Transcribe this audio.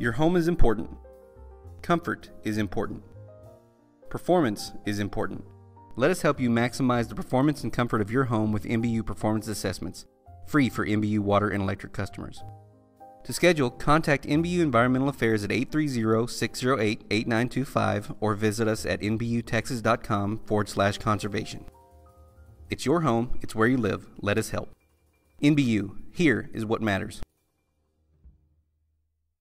Your home is important. Comfort is important. Performance is important. Let us help you maximize the performance and comfort of your home with NBU Performance Assessments, free for NBU water and electric customers. To schedule, contact NBU Environmental Affairs at 830-608-8925 or visit us at nbutexas.com/conservation. It's your home, it's where you live. Let us help. NBU, here is what matters.